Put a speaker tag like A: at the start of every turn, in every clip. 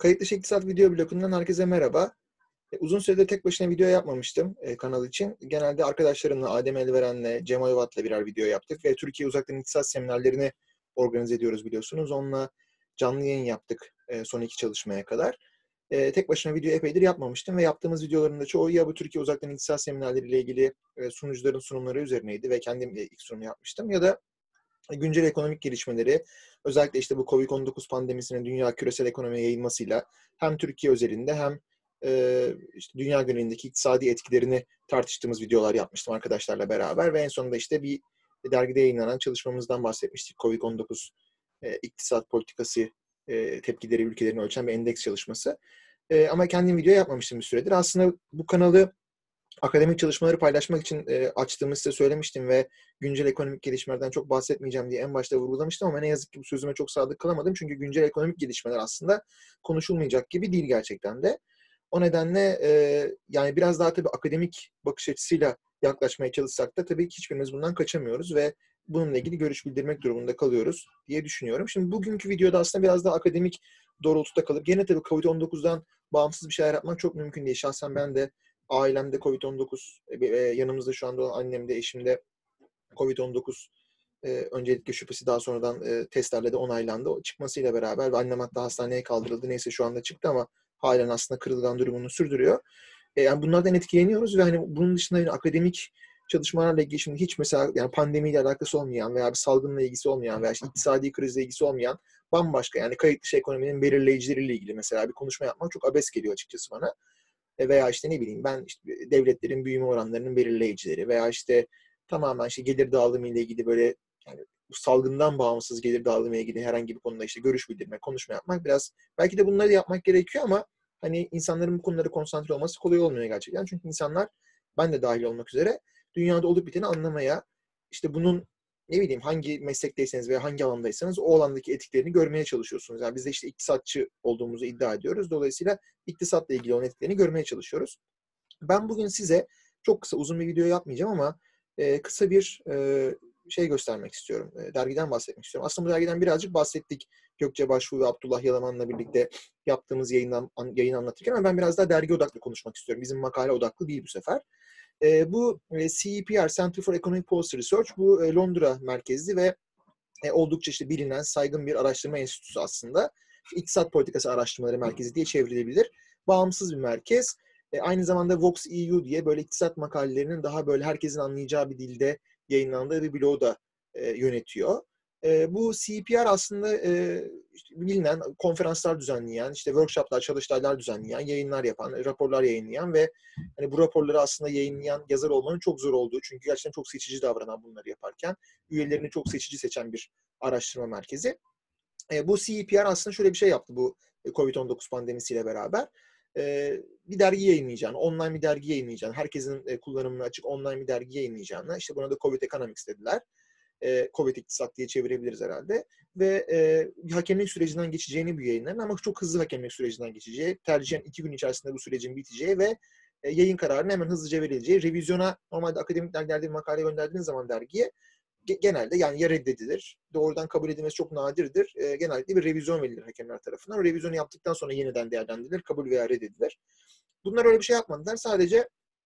A: Kayıt dışı İktisat video blogundan herkese merhaba. Uzun süredir tek başına video yapmamıştım kanal için. Genelde arkadaşlarımla, Adem Elveren'le, Cem Oyvat'la birer video yaptık ve Türkiye Uzaktan İktisat Seminerlerini organize ediyoruz biliyorsunuz. Onunla canlı yayın yaptık son iki çalışmaya kadar. Tek başına video epeydir yapmamıştım ve yaptığımız videoların da çoğu ya bu Türkiye Uzaktan İktisat Seminerleri ile ilgili sunucuların sunumları üzerineydi ve kendim ilk sunumu yapmıştım ya da güncel ekonomik gelişmeleri, özellikle işte bu Covid-19 pandemisinin dünya küresel ekonomiye yayılmasıyla hem Türkiye özelinde hem işte dünya genelindeki iktisadi etkilerini tartıştığımız videolar yapmıştım arkadaşlarla beraber ve en sonunda işte bir dergide yayınlanan çalışmamızdan bahsetmiştik. Covid-19 iktisat politikası tepkileri ülkelerini ölçen bir endeks çalışması. Ama kendim video yapmamıştım bir süredir. Aslında bu kanalı akademik çalışmaları paylaşmak için açtığımı size söylemiştim ve güncel ekonomik gelişmelerden çok bahsetmeyeceğim diye en başta vurgulamıştım ama ne yazık ki bu sözüme çok sadık kalamadım. Çünkü güncel ekonomik gelişmeler aslında konuşulmayacak gibi değil gerçekten de. O nedenle yani biraz daha tabii akademik bakış açısıyla yaklaşmaya çalışsak da tabii ki hiçbirimiz bundan kaçamıyoruz ve bununla ilgili görüş bildirmek durumunda kalıyoruz diye düşünüyorum. Şimdi bugünkü videoda aslında biraz daha akademik doğrultuda kalıp gene tabii Covid-19'dan bağımsız bir şeyler yapmak çok mümkün değil. Şahsen ben de ailemde Covid-19, yanımızda şu anda olan annemde, eşimde Covid-19 öncelikle şüphesi daha sonradan testlerle de onaylandı. O çıkmasıyla beraber ve annem hatta hastaneye kaldırıldı. Neyse şu anda çıktı ama halen aslında kırılgan durumunu sürdürüyor. Yani bunlardan etkileniyoruz ve hani bunun dışında yine akademik çalışmalarla ilgili şimdi hiç mesela yani pandemiyle alakası olmayan veya bir salgınla ilgisi olmayan veya işte iktisadi krizle ilgisi olmayan bambaşka yani kayıt dışı ekonominin belirleyicileriyle ilgili mesela bir konuşma yapmak çok abes geliyor açıkçası bana. Veya işte ne bileyim ben işte devletlerin büyüme oranlarının belirleyicileri veya işte tamamen işte gelir dağılımı ile ilgili böyle yani bu salgından bağımsız gelir dağılımı ile ilgili herhangi bir konuda işte görüş bildirmek, konuşma yapmak biraz belki de bunları yapmak gerekiyor ama hani insanların bu konulara konsantre olması kolay olmuyor gerçekten. Çünkü insanlar ben de dahil olmak üzere dünyada olup biteni anlamaya işte bunun ne bileyim hangi meslekteyseniz veya hangi alandaysanız o alandaki etkilerini görmeye çalışıyorsunuz. Yani biz de işte iktisatçı olduğumuzu iddia ediyoruz. Dolayısıyla iktisatla ilgili olan etkilerini görmeye çalışıyoruz. Ben bugün size çok kısa uzun bir video yapmayacağım ama kısa bir şey göstermek istiyorum. Dergiden bahsetmek istiyorum. Aslında bu dergiden birazcık bahsettik. Gökçe Başbuğ ve Abdullah Yalaman'la birlikte yaptığımız yayın anlatırken ama ben biraz daha dergi odaklı konuşmak istiyorum. Bizim makale odaklı değil bu sefer. Bu CEPR, Center for Economic Policy Research, bu Londra merkezli ve oldukça işte bilinen, saygın bir araştırma enstitüsü aslında. İktisat Politikası Araştırmaları Merkezi diye çevrilebilir. Bağımsız bir merkez. Aynı zamanda Vox EU diye böyle iktisat makalelerinin daha böyle herkesin anlayacağı bir dilde yayınlandığı bir blogu da yönetiyor. Bu CPR aslında işte bilinen konferanslar düzenleyen, işte workshoplar, çalıştaylar düzenleyen, yayınlar yapan, raporlar yayınlayan ve hani bu raporları aslında yayınlayan yazar olmanın çok zor olduğu, çünkü gerçekten çok seçici davranan bunları yaparken, üyelerini çok seçici seçen bir araştırma merkezi. Bu CEPR aslında şöyle bir şey yaptı bu Covid-19 pandemisiyle beraber. Bir dergi yayınlayacağını, online bir dergi yayınlayacağını, herkesin kullanımına açık online bir dergi yayınlayacağını, işte buna da Covid Economics dediler. Covid iktisat diye çevirebiliriz herhalde. Ve hakemlik sürecinden geçeceğini bu yayınların ama çok hızlı hakemlik sürecinden geçeceği, tercihen 2 gün içerisinde bu sürecin biteceği ve yayın kararının hemen hızlıca verileceği, revizyona normalde akademik dergilerde bir makale gönderdiğiniz zaman dergiye genelde yani ya reddedilir, doğrudan kabul edilmesi çok nadirdir. Genellikle bir revizyon verilir hakemler tarafından. O revizyonu yaptıktan sonra yeniden değerlendirilir, kabul veya reddedilir. Bunlar öyle bir şey yapmadılar. Sadece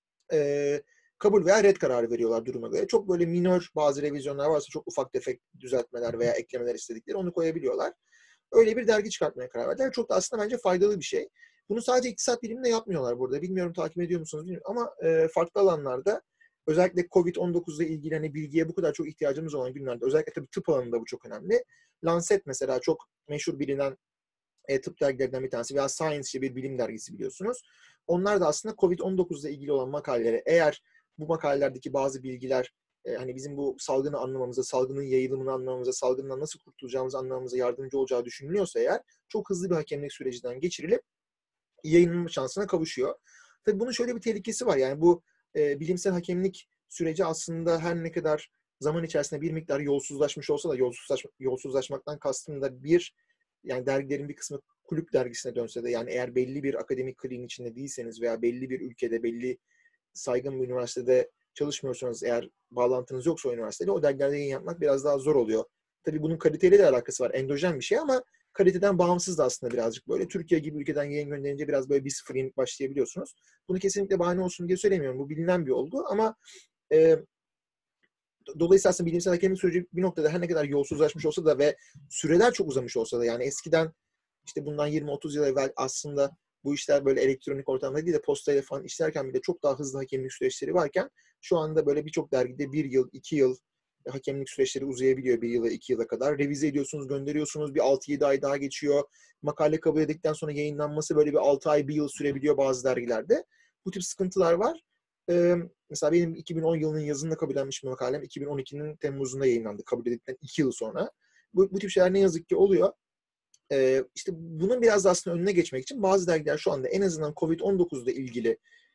A: kabul veya red kararı veriyorlar duruma göre. Çok böyle minör bazı revizyonlar varsa çok ufak tefek düzeltmeler veya eklemeler istedikleri onu koyabiliyorlar. Öyle bir dergi çıkartmaya karar verdiler. Çok da aslında bence faydalı bir şey. Bunu sadece iktisat biliminde yapmıyorlar burada. Bilmiyorum takip ediyor musunuz bilmiyorum ama farklı alanlarda özellikle Covid-19 ile ilgili hani bilgiye bu kadar çok ihtiyacımız olan günlerde özellikle tabii tıp alanında bu çok önemli. Lancet mesela çok meşhur bilinen tıp dergilerinden bir tanesi veya Science işte bir bilim dergisi biliyorsunuz. Onlar da aslında Covid-19 ile ilgili olan makaleleri eğer bu makalelerdeki bazı bilgiler hani bizim bu salgını anlamamıza, salgının yayılımını anlamamıza, salgından nasıl kurtulacağımızı anlamamıza yardımcı olacağı düşünülüyorsa eğer çok hızlı bir hakemlik sürecinden geçirilip yayınlanma şansına kavuşuyor. Tabii bunun şöyle bir tehlikesi var. Yani bu bilimsel hakemlik süreci aslında her ne kadar zaman içerisinde bir miktar yolsuzlaşmış olsa da yolsuzlaşmaktan kastım da bir yani dergilerin bir kısmı kulüp dergisine dönse de yani eğer belli bir akademik kliğin içinde değilseniz veya belli bir ülkede belli saygın bir üniversitede çalışmıyorsanız eğer bağlantınız yoksa o üniversiteyle o dergilerde yayın yapmak biraz daha zor oluyor. Tabii bunun kaliteyle de alakası var. Endojen bir şey ama kaliteden bağımsız da aslında birazcık böyle. Türkiye gibi ülkeden yayın gönderince biraz böyle 1-0 yenik başlayabiliyorsunuz. Bunu kesinlikle bahane olsun diye söylemiyorum. Bu bilinen bir olgu ama e, dolayısıyla aslında bilimsel hakemlik süreci bir noktada her ne kadar yolsuzlaşmış olsa da ve süreler çok uzamış olsa da, yani eskiden işte bundan 20-30 yıl evvel aslında bu işler böyle elektronik ortamda değil de postayla falan işlerken bile çok daha hızlı hakemlik süreçleri varken şu anda böyle birçok dergide 1 yıl, 2 yıl hakemlik süreçleri uzayabiliyor, 1 yıla 2 yıla kadar. Revize ediyorsunuz, gönderiyorsunuz, bir 6-7 ay daha geçiyor. Makale kabul edildikten sonra yayınlanması böyle bir 6 ay, 1 yıl sürebiliyor bazı dergilerde. Bu tip sıkıntılar var. Mesela benim 2010 yılının yazında kabul edilmiş bir makalem 2012'nin Temmuz'unda yayınlandı, kabul edildikten 2 yıl sonra. Bu tip şeyler ne yazık ki oluyor. İşte bunun biraz da aslında önüne geçmek için bazı dergiler şu anda en azından COVID-19 ile ilgili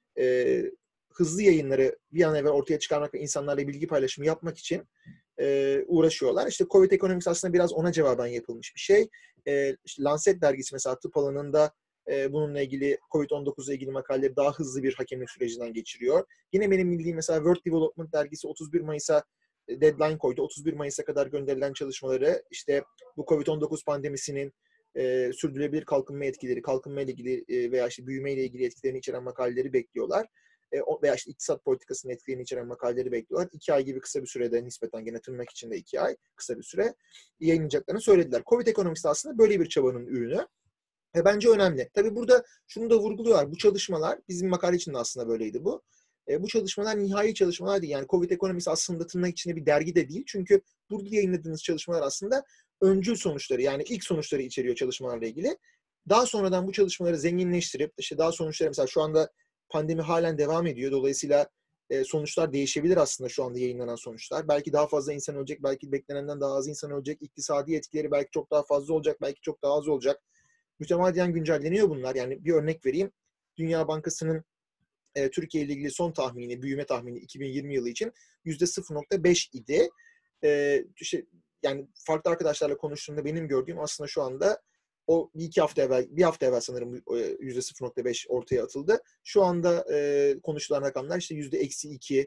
A: hızlı yayınları bir an evvel ortaya çıkarmak ve insanlarla bilgi paylaşımı yapmak için uğraşıyorlar. İşte Covid Economics aslında biraz ona cevaben yapılmış bir şey. İşte Lancet dergisi mesela tıp alanında bununla ilgili COVID-19 ile ilgili makaleleri daha hızlı bir hakemlik sürecinden geçiriyor. Yine benim bildiğim mesela World Development dergisi 31 Mayıs'a deadline koydu. 31 Mayıs'a kadar gönderilen çalışmaları işte bu COVID-19 pandemisinin sürdürülebilir kalkınma etkileri, kalkınma ile ilgili veya işte büyüme ile ilgili etkilerini içeren makaleleri bekliyorlar. Veya işte iktisat politikasının etkilerini içeren makaleleri bekliyorlar. 2 ay gibi kısa bir sürede, nispeten gene tırnak içinde 2 ay kısa bir süre yayınlayacaklarını söylediler. Covid Economics aslında böyle bir çabanın ürünü. Bence önemli. Tabii burada şunu da vurguluyorlar. Bu çalışmalar, bizim makale için de aslında böyleydi bu. Bu çalışmalar nihai çalışmalar değil. Yani Covid Economics aslında tırnak içinde bir dergi de değil. Çünkü burada yayınladığınız çalışmalar aslında öncül sonuçları, yani ilk sonuçları içeriyor çalışmalarla ilgili. Daha sonradan bu çalışmaları zenginleştirip, işte daha sonuçları, mesela şu anda pandemi halen devam ediyor. Dolayısıyla sonuçlar değişebilir aslında, şu anda yayınlanan sonuçlar. Belki daha fazla insan ölecek, belki beklenenden daha az insan ölecek. İktisadi etkileri belki çok daha fazla olacak, belki çok daha az olacak. Mütemadiyen güncelleniyor bunlar. Yani bir örnek vereyim. Dünya Bankası'nın Türkiye ile ilgili son tahmini, büyüme tahmini 2020 yılı için %0,5 idi. İşte, yani farklı arkadaşlarla konuştuğumda benim gördüğüm aslında şu anda o bir hafta evvel sanırım %0,5 ortaya atıldı. Şu anda konuşulan rakamlar işte %-2,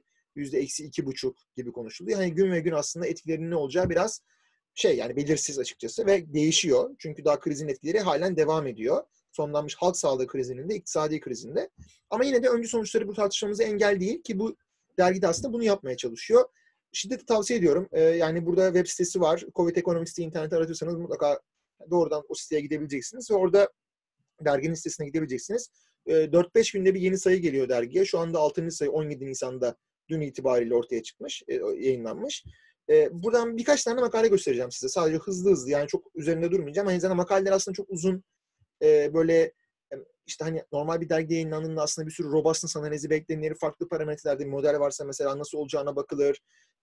A: %-2,5 gibi konuşuluyor. Yani gün ve gün aslında etkilerinin ne olacağı biraz yani belirsiz açıkçası ve değişiyor. Çünkü daha krizin etkileri halen devam ediyor. Sonlanmış halk sağlığı krizinin de, iktisadi krizinde. Ama yine de öncü sonuçları bu tartışmamıza engel değil ki bu dergide aslında bunu yapmaya çalışıyor. Şiddetle tavsiye ediyorum. Yani burada web sitesi var. Covid Economics diye internette aratırsanız mutlaka doğrudan o siteye gidebileceksiniz ve orada derginin sitesine gidebileceksiniz. 4-5 günde bir yeni sayı geliyor dergiye. Şu anda 6. sayı 17 Nisan'da dün itibariyle ortaya çıkmış, yayınlanmış. Buradan birkaç tane makale göstereceğim size. Sadece hızlı yani çok üzerinde durmayacağım. Aynı zamanda makaleler aslında çok uzun, böyle işte hani normal bir dergi yayınlandığında aslında bir sürü robustness analizi beklenir. Farklı parametrelerde bir model varsa mesela nasıl olacağına bakılır.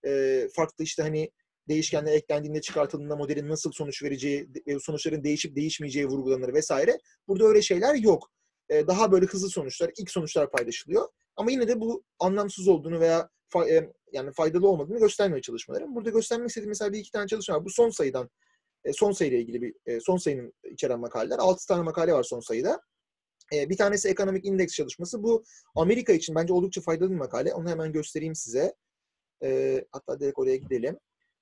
A: Farklı işte hani değişkenler eklendiğinde, çıkartıldığında modelin nasıl sonuç vereceği ve sonuçların değişip değişmeyeceği vurgulanır vesaire. Burada öyle şeyler yok. Daha böyle hızlı sonuçlar, ilk sonuçlar paylaşılıyor. Ama yine de bu anlamsız olduğunu veya yani faydalı olmadığını göstermeye çalışmalarım. Burada göstermek istediğim mesela bir iki tane çalışma var. Bu son sayıdan, son sayıyla ilgili son sayının içeren makaleler. 6 tane makale var son sayıda. Bir tanesi Economic Index çalışması. Bu Amerika için bence oldukça faydalı bir makale. Onu hemen göstereyim size. Hatta direkt oraya gidelim.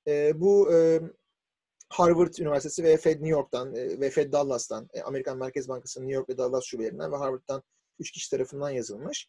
A: Bu Harvard Üniversitesi ve Fed New York'tan ve Fed Dallas'tan, Amerikan Merkez Bankası'nın New York ve Dallas şubelerinden ve Harvard'dan 3 kişi tarafından yazılmış.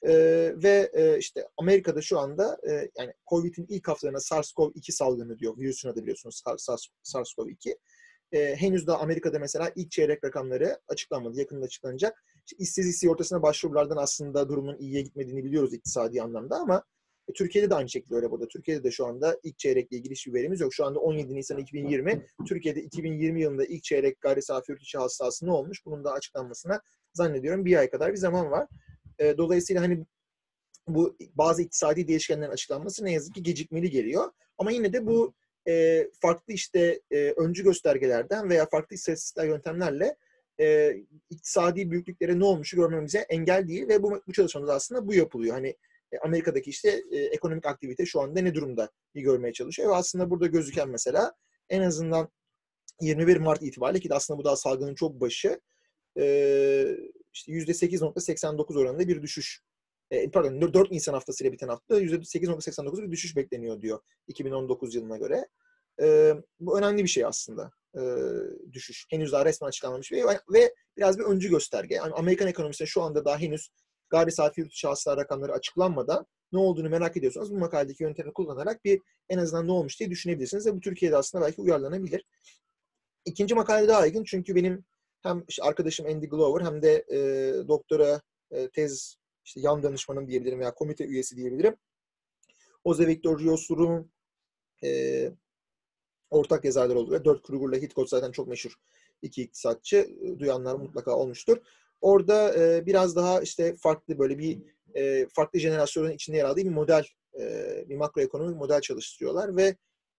A: Ve işte Amerika'da şu anda yani COVID'in ilk haftalarına SARS-CoV-2 salgını diyor. Virüsün adı biliyorsunuz, SARS-CoV-2. Henüz daha Amerika'da mesela ilk çeyrek rakamları açıklanmadı. Yakında açıklanacak. İşte işsiz ortasına başvurulardan aslında durumun iyiye gitmediğini biliyoruz iktisadi anlamda ama Türkiye'de de aynı şekilde öyle burada. Türkiye'de de şu anda ilk çeyrekle ilgili hiçbir verimiz yok. Şu anda 17 Nisan 2020. Türkiye'de 2020 yılında ilk çeyrek gayri safi yurt içi hasılası ne olmuş? Bunun da açıklanmasına zannediyorum bir ay kadar bir zaman var. Dolayısıyla hani bu bazı iktisadi değişkenlerin açıklanması ne yazık ki gecikmeli geliyor. Ama yine de bu farklı işte öncü göstergelerden veya farklı istatistik yöntemlerle iktisadi büyüklüklere ne olmuşu görmemize engel değil ve bu çalışmamız aslında bu yapılıyor. Hani Amerika'daki işte ekonomik aktivite şu anda ne durumda görmeye çalışıyor ve aslında burada gözüken mesela en azından 21 Mart itibariyle, ki de aslında bu daha salgının çok başı, işte %8,89 oranında bir düşüş. Pardon, 4 Nisan haftasıyla biten hafta %8,89 bir düşüş bekleniyor diyor 2019 yılına göre. Bu önemli bir şey aslında. düşüş. Henüz daha resmen açıklanmamış ve biraz bir öncü gösterge. Yani Amerikan ekonomisinde şu anda daha henüz gayri safi yurt içi hasıla rakamları açıklanmadan ne olduğunu merak ediyorsanız bu makaledeki yöntemi kullanarak bir en azından ne olmuş diye düşünebilirsiniz ve bu Türkiye'de aslında belki uyarlanabilir. İkinci makale daha ilginç çünkü benim hem işte arkadaşım Andy Glover hem de doktora tez işte yan danışmanım diyebilirim veya komite üyesi diyebilirim. Jose Victor Riosur'un ortak yazarlar oluyor. Dört Kruger'la Hitchcock zaten çok meşhur iki iktisatçı. Duyanlar mutlaka olmuştur. Orada biraz daha işte farklı böyle bir farklı jenerasyonun içinde yer aldığı bir model, bir makroekonomik model çalıştırıyorlar ve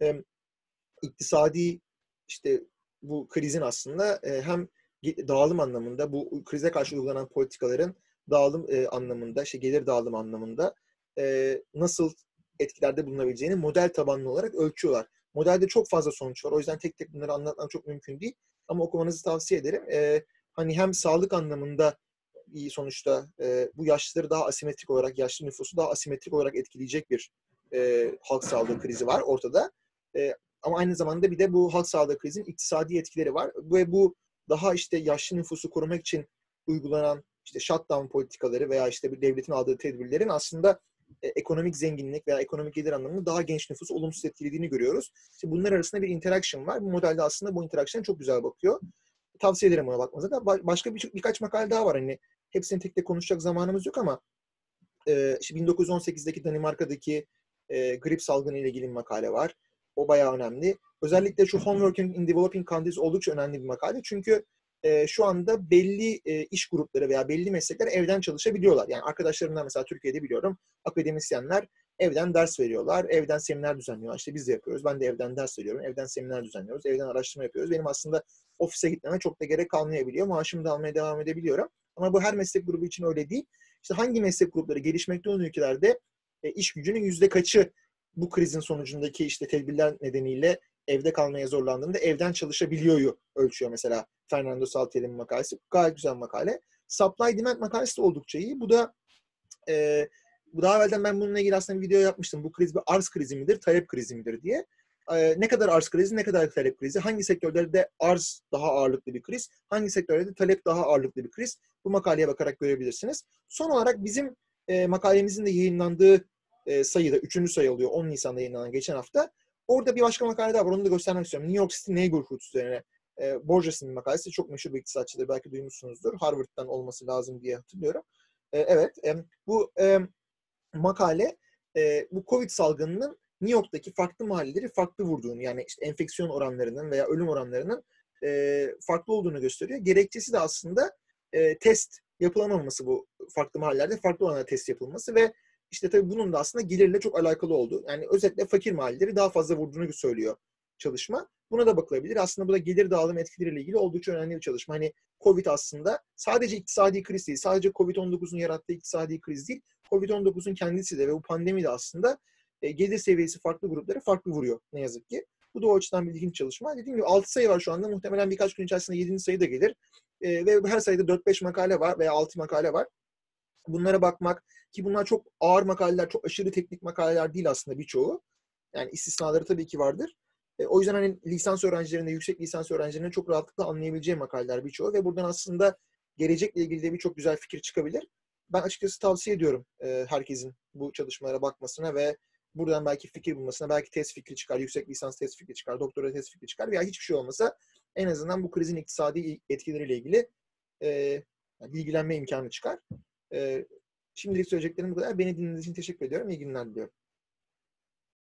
A: iktisadi işte bu krizin aslında hem dağılım anlamında, bu krize karşı uygulanan politikaların dağılım anlamında, işte gelir dağılımı anlamında nasıl etkilerde bulunabileceğini model tabanlı olarak ölçüyorlar. Modelde çok fazla sonuç var. O yüzden tek tek bunları anlatmam çok mümkün değil. Ama okumanızı tavsiye ederim. Hani hem sağlık anlamında iyi sonuçta bu yaşlıları daha asimetrik olarak, yaşlı nüfusu daha asimetrik olarak etkileyecek bir halk sağlığı krizi var ortada. Ama aynı zamanda bir de bu halk sağlığı krizinin iktisadi etkileri var. Ve bu daha işte yaşlı nüfusu korumak için uygulanan işte shutdown politikaları veya işte bir devletin aldığı tedbirlerin aslında ekonomik zenginlik veya ekonomik gelir anlamında daha genç nüfusu olumsuz etkilediğini görüyoruz. İşte bunlar arasında bir interaction var. Bu modelde aslında bu interaction'a çok güzel bakıyor. Tavsiye ederim ona bakmanızı da. Başka birkaç makale daha var. Hani hepsini tek tek konuşacak zamanımız yok ama işte 1918'deki Danimarka'daki grip salgını ile ilgili bir makale var. O bayağı önemli. Özellikle şu Home Working in Developing Countries oldukça önemli bir makale. Çünkü şu anda belli iş grupları veya belli meslekler evden çalışabiliyorlar. Yani arkadaşlarımdan mesela Türkiye'de biliyorum akademisyenler evden ders veriyorlar, evden seminer düzenliyorlar. İşte biz de yapıyoruz. Ben de evden ders veriyorum, evden seminer düzenliyoruz, evden araştırma yapıyoruz. Benim aslında ofise gitmeme çok da gerek kalmayabiliyor. Maaşımı da almaya devam edebiliyorum. Ama bu her meslek grubu için öyle değil. İşte hangi meslek grupları gelişmekte olan ülkelerde iş gücünün yüzde kaçı bu krizin sonucundaki işte tedbirler nedeniyle evde kalmaya zorlandığında evden çalışabiliyor'yu ölçüyor mesela Fernando Saltier'in makalesi. Gayet güzel makale. Supply Demand makalesi de oldukça iyi. Bu da bu daha evvelden ben bununla ilgili aslında bir video yapmıştım. Bu kriz bir arz krizi midir, talep krizi midir diye. Ne kadar arz krizi, ne kadar talep krizi, hangi sektörlerde arz daha ağırlıklı bir kriz, hangi sektörlerde talep daha ağırlıklı bir kriz, bu makaleye bakarak görebilirsiniz. Son olarak bizim makalemizin de yayınlandığı sayıda, 3. sayı oluyor, 10 Nisan'da yayınlanan geçen hafta. Orada bir başka makale daha var, onu da göstermek istiyorum. New York City Neighborhood üzerine. Borges'in makalesi, çok meşhur bir iktisatçıdır, belki duymuşsunuzdur. Harvard'dan olması lazım diye hatırlıyorum. Evet, bu makale bu Covid salgınının New York'taki farklı mahalleleri farklı vurduğunu, yani işte enfeksiyon oranlarının veya ölüm oranlarının farklı olduğunu gösteriyor. Gerekçesi de aslında test yapılamaması, bu farklı mahallelerde farklı oranlarda test yapılması ve işte tabii bunun da aslında gelirle çok alakalı olduğu. Yani özetle fakir mahalleleri daha fazla vurduğunu söylüyor çalışma. Buna da bakılabilir. Aslında bu da gelir dağılım etkileriyle ilgili oldukça önemli bir çalışma. Hani Covid aslında sadece iktisadi kriz değil, sadece Covid-19'un yarattığı iktisadi kriz değil, Covid-19'un kendisi de ve bu pandemi de aslında gelir seviyesi farklı grupları farklı vuruyor ne yazık ki. Bu da o açıdan bir ilginç çalışma. Dediğim gibi 6 sayı var şu anda. Muhtemelen birkaç gün içerisinde 7. sayı da gelir. Ve her sayıda 4-5 makale var veya 6 makale var. Bunlara bakmak, ki bunlar çok ağır makaleler, çok aşırı teknik makaleler değil aslında birçoğu. Yani istisnaları tabii ki vardır. O yüzden hani lisans öğrencilerinde, yüksek lisans öğrencilerinde çok rahatlıkla anlayabileceği makaleler birçoğu ve buradan aslında gelecekle ilgili de birçok güzel fikir çıkabilir. Ben açıkçası tavsiye ediyorum herkesin bu çalışmalara bakmasına ve buradan belki fikir bulmasına, belki tez fikri çıkar, yüksek lisans tez fikri çıkar, doktora tez fikri çıkar veya hiçbir şey olmasa en azından bu krizin iktisadi etkileriyle ilgili bilgilenme imkanı çıkar. Şimdilik söyleyeceklerim bu kadar. Beni dinlediğiniz için teşekkür ediyorum. İyi günler diliyorum.